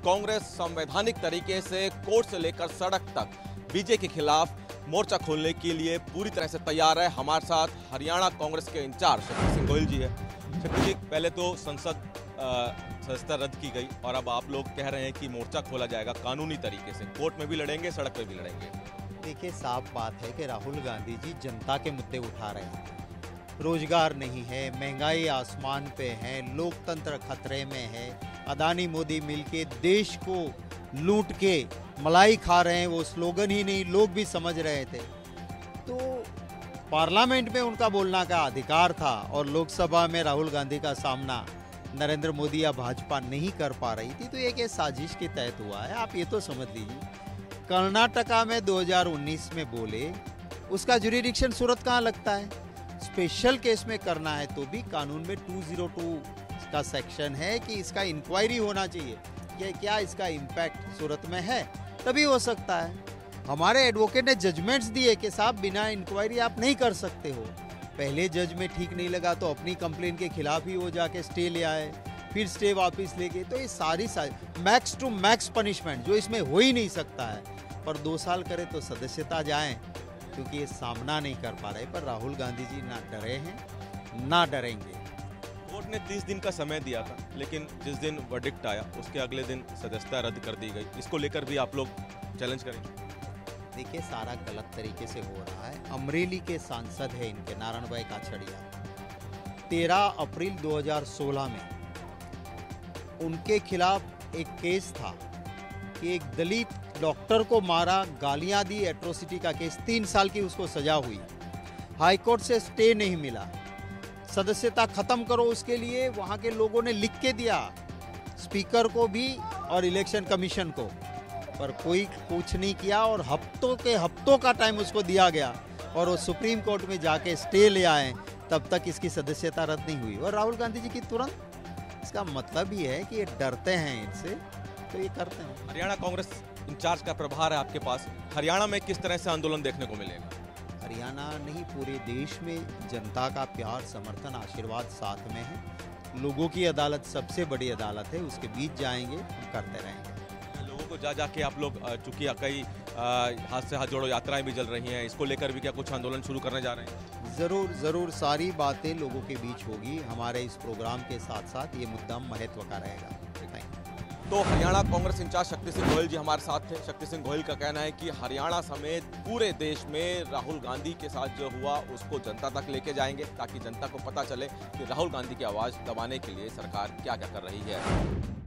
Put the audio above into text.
कांग्रेस संवैधानिक तरीके से कोर्ट से लेकर सड़क तक बीजेपी के खिलाफ मोर्चा खोलने के लिए पूरी तरह से तैयार है। हमारे साथ हरियाणा कांग्रेस के इंचार्ज शक्ति सिंह गोहिल जी है। शक्ति जी, पहले तो संसद सदस्यता रद्द की गई और अब आप लोग कह रहे हैं कि मोर्चा खोला जाएगा कानूनी तरीके से, कोर्ट में भी लड़ेंगे, सड़क पे भी लड़ेंगे। देखिए, साफ बात है कि राहुल गांधी जी जनता के मुद्दे उठा रहे हैं। रोजगार नहीं है, महंगाई आसमान पे है, लोकतंत्र खतरे में है, अदानी मोदी मिलके देश को लूट के मलाई खा रहे हैं। वो स्लोगन ही नहीं, लोग भी समझ रहे थे। तो पार्लियामेंट में उनका बोलना का अधिकार था और लोकसभा में राहुल गांधी का सामना नरेंद्र मोदी या भाजपा नहीं कर पा रही थी। तो एक साजिश के तहत हुआ है। आप ये तो समझ लीजिए, कर्नाटका में 2019 में बोले, उसका जुरिडिक्शन सूरत कहाँ लगता है? स्पेशल केस में करना है तो भी कानून में 202 का सेक्शन है कि इसका इंक्वायरी होना चाहिए कि क्या इसका इम्पैक्ट सूरत में है, तभी हो सकता है। हमारे एडवोकेट ने जजमेंट्स दिए कि साहब बिना इंक्वायरी आप नहीं कर सकते हो। पहले जज में ठीक नहीं लगा तो अपनी कंप्लेन के खिलाफ ही वो जाके स्टे ले आए, फिर स्टे वापस ले गए। तो ये सारी मैक्स टू मैक्स पनिशमेंट जो इसमें हो ही नहीं सकता है, पर 2 साल करे तो सदस्यता जाए, क्योंकि ये सामना नहीं कर पा रहे। पर राहुल गांधी जी ना डरे हैं ना डरेंगे। कोर्ट ने 30 दिन का समय दिया था, लेकिन जिस दिन वर्डिक्ट आया उसके अगले दिन सदस्यता रद्द कर दी गई। इसको लेकर भी आप लोग चैलेंज करेंगे? देखिए, सारा गलत तरीके से हो रहा है। अमरेली के सांसद है इनके, नारायण भाई काछड़िया, 13 अप्रैल 2016 में उनके खिलाफ एक केस था कि एक दलित डॉक्टर को मारा, गालियां दी, एट्रोसिटी का केस, 3 साल की उसको सजा हुई। हाईकोर्ट से स्टे नहीं मिला, सदस्यता खत्म करो, उसके लिए वहां के लोगों ने लिख के दिया स्पीकर को भी और इलेक्शन कमीशन को, पर कोई कुछ नहीं किया और हफ्तों का टाइम उसको दिया गया और वो सुप्रीम कोर्ट में जाके स्टे ले आए, तब तक इसकी सदस्यता रद्द नहीं हुई। और राहुल गांधी जी की तुरंत, इसका मतलब ही है कि ये डरते हैं इनसे, तो ये करते हैं। हरियाणा कांग्रेस इंचार्ज का प्रभार है आपके पास, हरियाणा में किस तरह से आंदोलन देखने को मिलेगा? हरियाणा नहीं, पूरे देश में जनता का प्यार, समर्थन, आशीर्वाद साथ में है। लोगों की अदालत सबसे बड़ी अदालत है, उसके बीच जाएंगे, हम करते रहेंगे। लोगों को जाके आप लोग, चूंकि कई हाथ से हाथ जोड़ो यात्राएं भी चल रही हैं, इसको लेकर भी क्या कुछ आंदोलन शुरू करने जा रहे हैं? जरूर सारी बातें लोगों के बीच होगी। हमारे इस प्रोग्राम के साथ साथ ये मुद्दा महत्व का रहेगा। तो हरियाणा कांग्रेस इंचार्ज शक्ति सिंह गोहिल जी हमारे साथ थे। शक्ति सिंह गोहिल का कहना है कि हरियाणा समेत पूरे देश में राहुल गांधी के साथ जो हुआ उसको जनता तक लेके जाएंगे, ताकि जनता को पता चले कि राहुल गांधी की आवाज़ दबाने के लिए सरकार क्या क्या कर रही है।